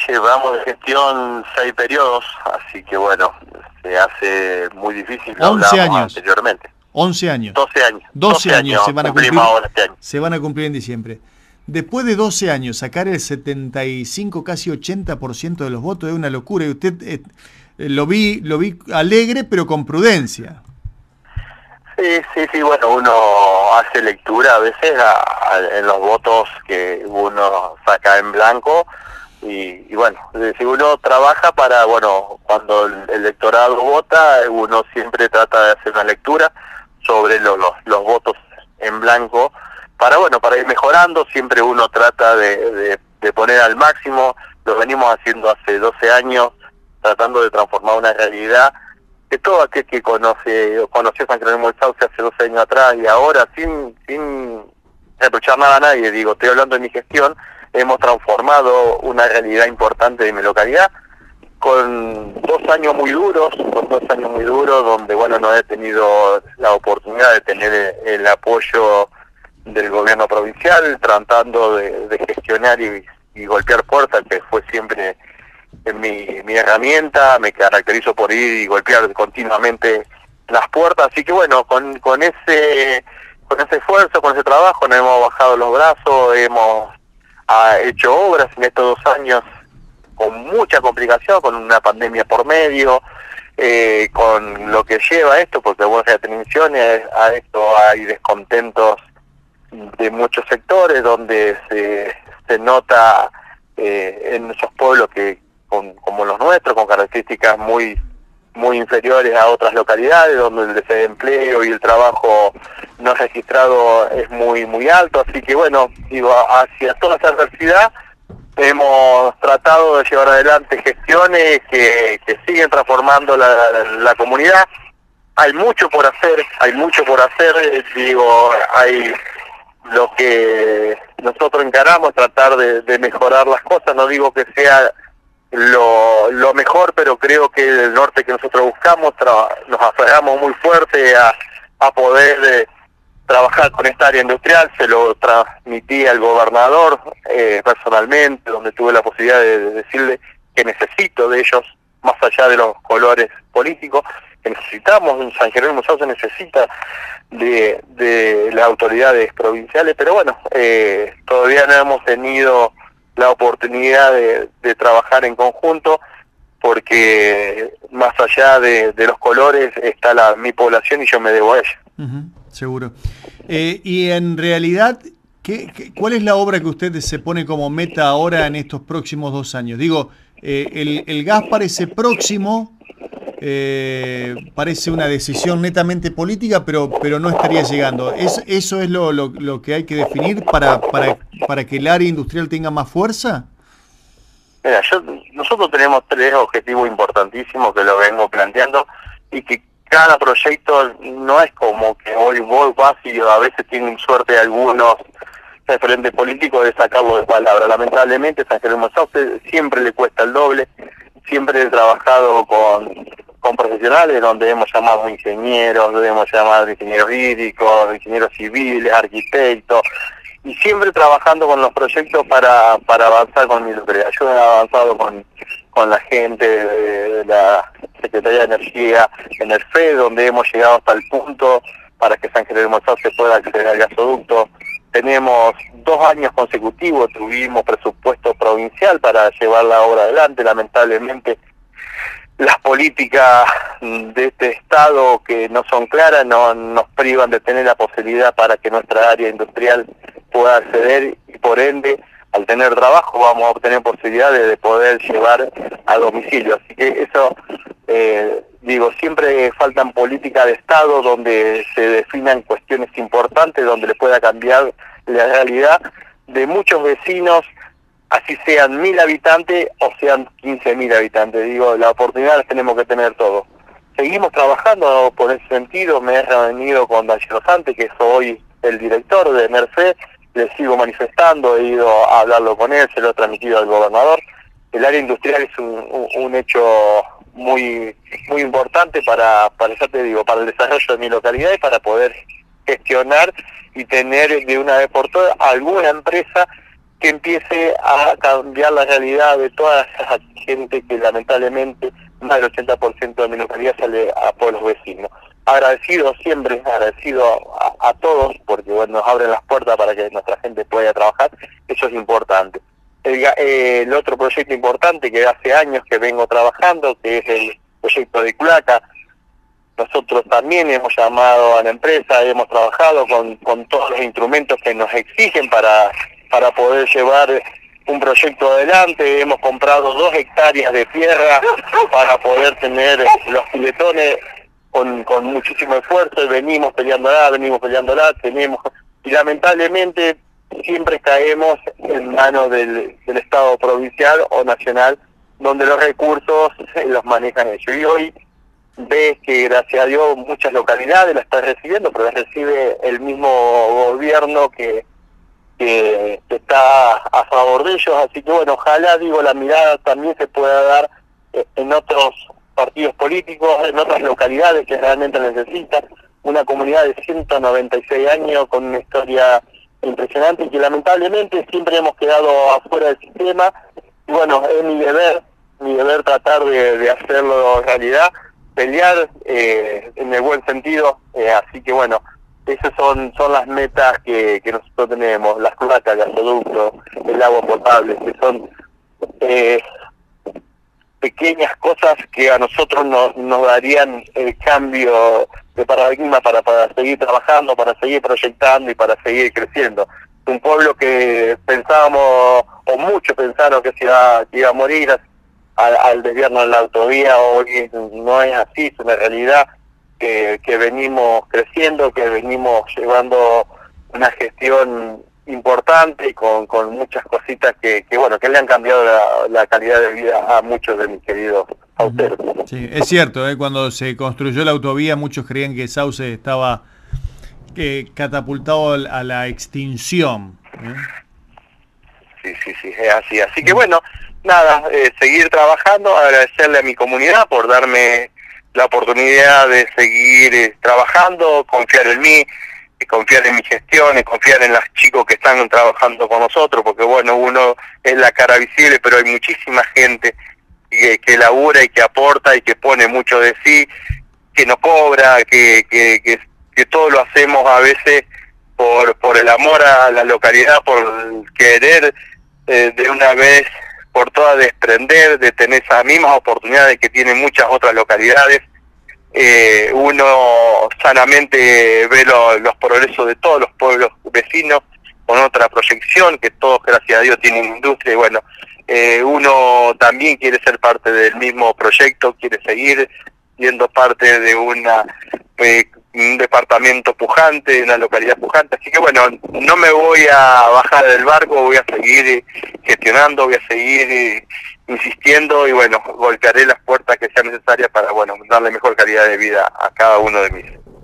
llevamos de gestión 6 periodos, así que bueno, se hace muy difícil, lo 11 hablábamos años. anteriormente. 11 años. 12 años. 12 años se van a cumplir. Ahora este año. Se van a cumplir en diciembre. Después de 12 años, sacar el 75, casi 80% de los votos es una locura. Y usted lo vi alegre, pero con prudencia. Sí, bueno, uno hace lectura a veces en los votos que uno saca en blanco y bueno, si uno trabaja para, bueno, cuando el electorado vota, uno siempre trata de hacer una lectura sobre los votos en blanco para, bueno, para ir mejorando. Siempre uno trata de poner al máximo, lo venimos haciendo hace 12 años, tratando de transformar una realidad que todo aquel que conoció San Jerónimo del Sauce hace 12 años atrás y ahora, sin reprochar nada a nadie, digo, estoy hablando de mi gestión, hemos transformado una realidad importante de mi localidad con 2 años muy duros, donde, bueno, no he tenido la oportunidad de tener el apoyo del gobierno provincial, tratando de gestionar y golpear puertas, que fue siempre mi herramienta. Me caracterizo por ir y golpear continuamente las puertas, así que bueno, con ese esfuerzo, con ese trabajo, nos hemos bajado los brazos, hemos hecho obras en estos 2 años con mucha complicación, con una pandemia por medio, con lo que lleva esto, porque bueno, ya tensiones, a esto hay descontentos de muchos sectores, donde se nota en esos pueblos que como los nuestros, con características muy inferiores a otras localidades, donde el desempleo y el trabajo no registrado es muy alto. Así que bueno, digo, hacia toda esa adversidad hemos tratado de llevar adelante gestiones que siguen transformando la comunidad. Hay mucho por hacer, digo, hay lo que nosotros encaramos, tratar de mejorar las cosas. No digo que sea lo mejor, pero creo que el norte que nosotros buscamos, nos aferramos muy fuerte a poder trabajar con esta área industrial. Se lo transmití al gobernador personalmente, donde tuve la posibilidad de decirle que necesito de ellos, más allá de los colores políticos, que necesitamos, San Jerónimo del Sauce necesita de las autoridades provinciales, pero bueno, todavía no hemos tenido la oportunidad de trabajar en conjunto, porque más allá de los colores está mi población y yo me debo a ella. Seguro. Y en realidad, ¿cuál es la obra que usted se pone como meta ahora en estos próximos 2 años? Digo, el gas parece próximo, parece una decisión netamente política, pero no estaría llegando. ¿Eso es lo que hay que definir para que el área industrial tenga más fuerza? Mira, nosotros tenemos 3 objetivos importantísimos que lo vengo planteando, y que cada proyecto no es como que hoy vos vas y a veces tienen suerte algunos referentes políticos de sacarlo de palabra. Lamentablemente San Jerónimo del Sauce siempre le cuesta el doble. Siempre he trabajado con profesionales, donde hemos llamado ingenieros, hemos llamado ingenieros hídricos, ingenieros civiles, arquitectos, y siempre trabajando con los proyectos para avanzar con mi localidad. Yo he avanzado con la gente de la Secretaría de Energía en el FE, donde hemos llegado hasta el punto para que San Jerónimo del Sauce pueda acceder al gasoducto. Tenemos 2 años consecutivos, tuvimos presupuesto provincial para llevar la obra adelante. Lamentablemente las políticas de este Estado, que no son claras, nos privan de tener la posibilidad para que nuestra área industrial pueda acceder, y por ende, al tener trabajo, vamos a obtener posibilidades de poder llevar a domicilio. Así que eso, digo, siempre faltan políticas de Estado donde se definan cuestiones importantes, donde le pueda cambiar la realidad de muchos vecinos, así sean 1000 habitantes o sean 15.000 habitantes. Digo, la oportunidad las tenemos que tener todos. Seguimos trabajando por ese sentido. Me he reunido con Daniel Santos, que es hoy el director de Merced, le sigo manifestando, he ido a hablarlo con él, se lo he transmitido al gobernador. El área industrial es un hecho muy importante para el desarrollo de mi localidad, y para poder gestionar y tener de una vez por todas alguna empresa que empiece a cambiar la realidad de toda esa gente que lamentablemente más del 80% de mi localidad sale a pueblos vecinos. Agradecido siempre, agradecido a todos, porque bueno, nos abren las puertas para que nuestra gente pueda trabajar, eso es importante. El otro proyecto importante que hace años que vengo trabajando, que es el proyecto de Culaca. Nosotros también hemos llamado a la empresa, hemos trabajado con todos los instrumentos que nos exigen para poder llevar un proyecto adelante. Hemos comprado 2 hectáreas de tierra para poder tener los piletones con muchísimo esfuerzo, y venimos peleándola, tenemos, y lamentablemente siempre caemos en manos del Estado provincial o nacional, donde los recursos los manejan ellos. Y hoy ves que gracias a Dios muchas localidades la están recibiendo, pero la recibe el mismo gobierno que está a favor de ellos. Así que bueno, ojalá, digo, la mirada también se pueda dar en otros partidos políticos, en otras localidades que realmente necesitan. Una comunidad de 196 años con una historia impresionante y que lamentablemente siempre hemos quedado afuera del sistema. Y bueno, es mi deber tratar de hacerlo realidad, pelear en el buen sentido, así que bueno, esas son las metas que nosotros tenemos, las cloacas, el gasoducto, el agua potable, que son pequeñas cosas que a nosotros nos darían el cambio de paradigma para seguir trabajando, para seguir proyectando y para seguir creciendo. Un pueblo que pensábamos, o muchos pensaron que iba a morir al desviarnos en la autovía, hoy no es así, es una realidad que venimos creciendo, que venimos llevando una gestión importante y con muchas cositas que bueno, que le han cambiado la calidad de vida a muchos de mis queridos sauceros. Sí, es cierto, cuando se construyó la autovía muchos creían que Sauce estaba catapultado a la extinción. Sí, es así. Así que bueno, nada, seguir trabajando, agradecerle a mi comunidad por darme la oportunidad de seguir trabajando, confiar en mí, confiar en mi gestión, confiar en los chicos que están trabajando con nosotros, porque bueno, uno es la cara visible, pero hay muchísima gente que labura y que aporta y que pone mucho de sí, que no cobra, que todo lo hacemos a veces por el amor a la localidad, por querer de una vez por todas desprender, de tener esas mismas oportunidades que tienen muchas otras localidades. Uno sanamente ve los progresos de todos los pueblos vecinos con otra proyección, que todos, gracias a Dios, tienen industria, y bueno, uno también quiere ser parte del mismo proyecto, quiere seguir siendo parte de un departamento pujante, una localidad pujante, así que bueno, no me voy a bajar del barco, voy a seguir gestionando, voy a seguir insistiendo y bueno, golpearé las puertas que sean necesarias para bueno, darle mejor calidad de vida a cada uno de mis